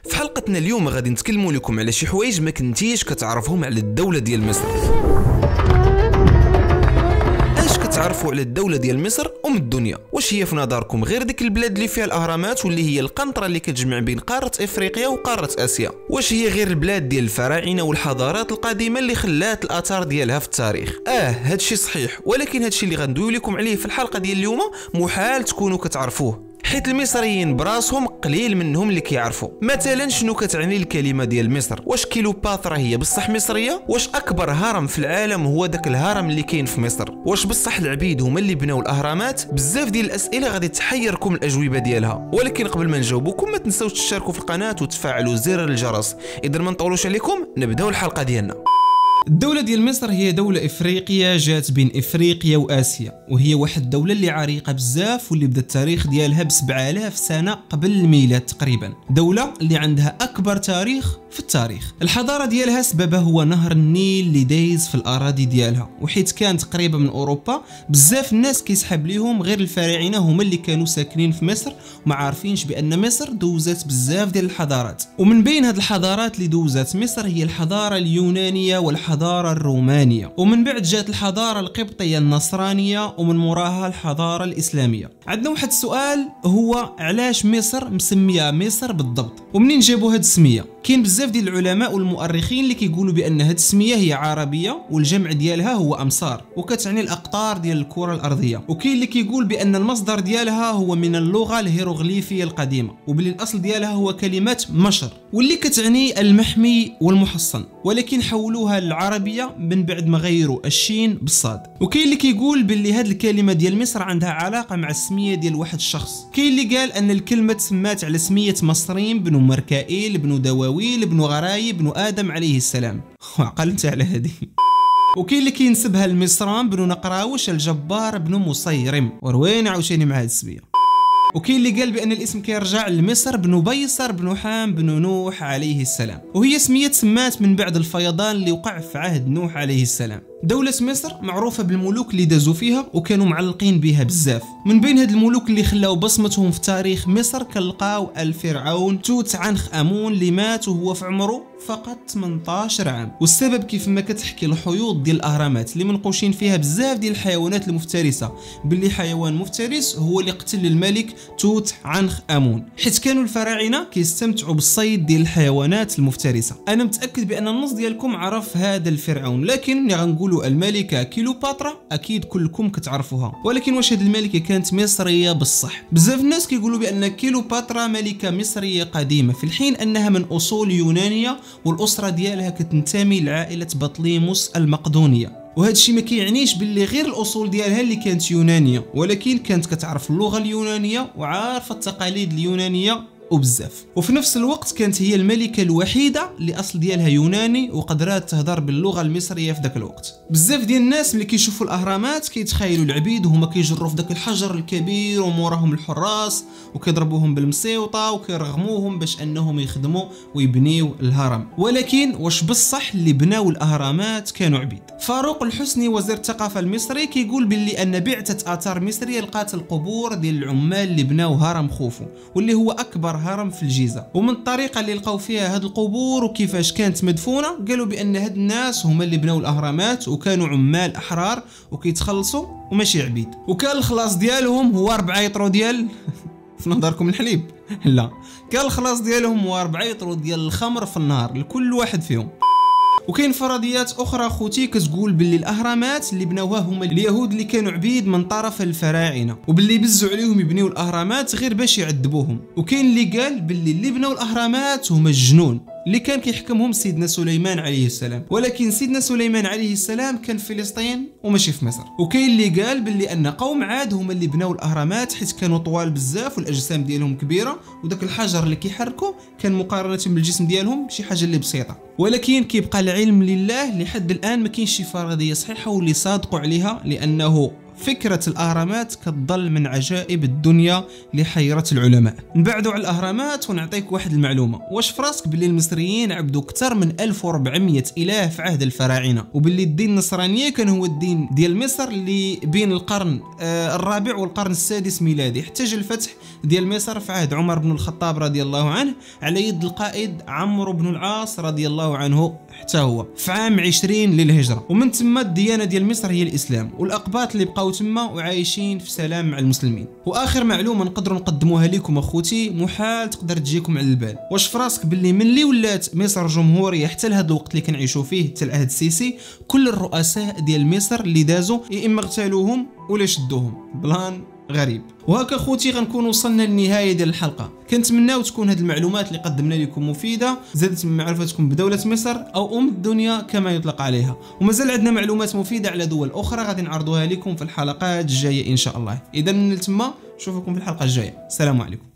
في حلقتنا اليوم غادي نتكلموا لكم على شي حوايج ما كنتيش كتعرفهم على الدولة ديال مصر. اش كتعرفوا على الدولة ديال مصر الدنيا؟ واش هي في نظركم غير ديك البلاد اللي فيها الاهرامات واللي هي القنطرة اللي كتجمع بين قارة افريقيا وقارة اسيا؟ واش هي غير البلاد ديال الفراعنة والحضارات القديمة اللي خلات الاثار ديالها في التاريخ؟ هادشي صحيح، ولكن هادشي اللي غندويو لكم عليه في الحلقة ديال اليوم محال تكونوا كتعرفوه، حيت المصريين براسهم قليل منهم اللي كيعرفوا. مثلا شنو كتعني الكلمه ديال مصر؟ واش كيلوباترا هي بصح مصريه؟ واش اكبر هرم في العالم هو داك الهرم اللي كاين في مصر؟ واش بصح العبيد هما اللي بناو الاهرامات؟ بزاف ديال الاسئله غادي تحيركم الاجوبه ديالها، ولكن قبل ما نجاوبكم ما تنساوش تشتركوا في القناه وتفعلوا زر الجرس. اذا ما نطولوش عليكم نبداو الحلقه ديالنا. الدولة ديال مصر هي دولة إفريقية جات بين إفريقيا وآسيا، وهي واحد الدولة اللي عريقة بزاف واللي بدا التاريخ ديالها ب7000 سنة قبل الميلاد تقريبا. دولة اللي عندها أكبر تاريخ في التاريخ. الحضارة ديالها سببها هو نهر النيل اللي دايز في الأراضي ديالها، وحيت كانت قريبة من أوروبا بزاف الناس كيسحب ليهم غير الفراعنة هما اللي كانوا ساكنين في مصر وما عارفينش بأن مصر دوزات بزاف ديال الحضارات. ومن بين هاد الحضارات اللي دوزات مصر هي الحضارة اليونانية والحضارة الرومانية، ومن بعد جات الحضارة القبطية النصرانية، ومن موراها الحضارة الإسلامية. عندنا واحد السؤال هو علاش مصر مسمية مصر بالضبط؟ ومنين جابوا هاد السمية؟ كاين بزاف ديال العلماء والمؤرخين اللي كيقولوا بان هاد السميه هي عربيه والجمع ديالها هو امصار وكتعني الاقطار ديال الكره الارضيه، وكاين اللي كيقول بان المصدر ديالها هو من اللغه الهيروغليفيه القديمه، وباللي الاصل ديالها هو كلمه مشر واللي كتعني المحمي والمحصن، ولكن حولوها للعربيه من بعد ما غيروا الشين بالصاد. وكاين اللي كيقول باللي هاد الكلمه ديال مصر عندها علاقه مع السميه ديال واحد الشخص. كاين اللي قال ان الكلمه تسمات على سميه مصريم بن مركائيل بن دواويل بن غرايب بن آدم عليه السلام. عقل انت على هذه. وكاين اللي كينسبها لمصران بن نقراوش الجبار بن مصيرم، وروينا عاوتاني مع هذه السميه. وكاين اللي قال بان الاسم كيرجع لمصر بن بيصر بن حام بن نوح عليه السلام، وهي سميه تسمات من بعد الفيضان اللي وقع في عهد نوح عليه السلام. دولة مصر معروفة بالملوك اللي دازوا فيها وكانوا معلقين بها بزاف. من بين هاد الملوك اللي خلاو بصمتهم في تاريخ مصر كنلقاو الفرعون توت عنخ امون اللي مات وهو في عمره فقط 18 عام، والسبب كيف ما كتحكي الحيوط ديال الاهرامات اللي منقوشين فيها بزاف ديال الحيوانات المفترسة باللي حيوان مفترس هو اللي قتل الملك توت عنخ امون، حيت كانوا الفراعنة كيستمتعوا بالصيد ديال الحيوانات المفترسة. انا متأكد بان النص ديالكم عرف هذا الفرعون، لكن غنقول الملكة كيلوباترا اكيد كلكم كتعرفوها، ولكن واش هاد الملكة كانت مصرية بالصح؟ بزاف الناس كيقولوا بان كيلوباترا ملكة مصرية قديمة، في الحين انها من اصول يونانية والاسرة ديالها كتنتمي لعائلة بطليموس المقدونية. وهذا الشيء ما كيعنيش باللي غير الاصول ديالها اللي كانت يونانية، ولكن كانت كتعرف اللغة اليونانية وعارفة التقاليد اليونانية وبزاف. وفي نفس الوقت كانت هي الملكة الوحيدة اللي اصل ديالها يوناني وقدرات تهضر باللغة المصرية في ذاك الوقت. بزاف ديال الناس ملي كيشوفوا الاهرامات كيتخيلوا العبيد وهما كيجروا في ذاك الحجر الكبير وموراهم الحراس وكيضربوهم بالمسيوطة وكيرغموهم باش انهم يخدموا ويبنيو الهرم، ولكن واش بصح اللي بناو الاهرامات كانوا عبيد؟ فاروق الحسني وزير الثقافة المصري كيقول باللي ان بعثة اثار مصرية لقات القبور ديال العمال اللي بناو هرم خوفو واللي هو اكبر هرم في الجيزة، ومن الطريقة اللي لقاو فيها هاد القبور وكيفاش كانت مدفونة قالوا بان هاد الناس هما اللي بناو الاهرامات وكانوا عمال احرار وكيتخلصوا وماشي عبيد، وكان الخلاص ديالهم هو 4 يطرو ديال في نظركم الحليب؟ لا، كان الخلاص ديالهم هو 4 يطرو ديال الخمر في النهار لكل واحد فيهم. وكاين فرضيات اخرى خوتي كتقول باللي الاهرامات اللي بناوها هما اليهود اللي كانوا عبيد من طرف الفراعنه، وباللي بزوا عليهم يبنيو الاهرامات غير باش يعذبوهم. وكاين اللي قال باللي اللي بناو الاهرامات هما الجنون اللي كان كيحكمهم سيدنا سليمان عليه السلام، ولكن سيدنا سليمان عليه السلام كان في فلسطين وماشي في مصر. وكاين اللي قال باللي ان قوم عاد هما اللي بناو الاهرامات حيت كانوا طوال بزاف والاجسام ديالهم كبيره، وداك الحجر اللي كيحركوا كان مقارنه بالجسم ديالهم شي حاجه اللي بسيطه. ولكن كيبقى العلم لله، لحد الان ما كاينش شي فرضيه صحيحه واللي صادقوا عليها، لانه فكرة الأهرامات كتظل من عجائب الدنيا اللي حيرت العلماء. نبعدوا على الأهرامات ونعطيك واحد المعلومة، واش فراسك باللي المصريين عبدوا أكثر من 1400 إله في عهد الفراعنة، وباللي الدين النصرانية كان هو الدين ديال مصر اللي بين القرن الرابع والقرن السادس ميلادي، حتى جا الفتح ديال مصر في عهد عمر بن الخطاب رضي الله عنه على يد القائد عمرو بن العاص رضي الله عنه حتى هو في عام 20 للهجرة. ومن تما الديانة ديال مصر هي الإسلام، والأقباط اللي بقاو تما وعايشين في سلام مع المسلمين. وآخر معلومة نقدروا نقدموها لكم أخوتي محال تقدر تجيكم على البال، واش فراسك باللي ملي ولات مصر جمهورية حتى لهذا الوقت اللي كنعيشوا فيه حتى العهد السيسي، كل الرؤساء ديال مصر اللي دازوا يا إما اغتالوهم ولا شدوهم، بلان غريب. وهكا خوتي غنكون وصلنا للنهايه ديال الحلقه، كنتمناو تكون هذه المعلومات اللي قدمنا لكم مفيده، زادت من معرفتكم بدوله مصر او الدنيا كما يطلق عليها. ومازال عندنا معلومات مفيده على دول اخرى غادي نعرضوها لكم في الحلقات الجايه ان شاء الله. اذا من تما نشوفكم في الحلقه الجايه، السلام عليكم.